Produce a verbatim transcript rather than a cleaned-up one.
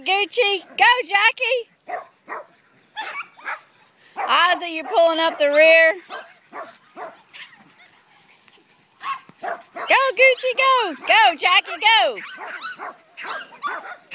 Gucci. Go, Jackie. Ozzy, you're pulling up the rear. Go, Gucci, go. Go, Jackie, go.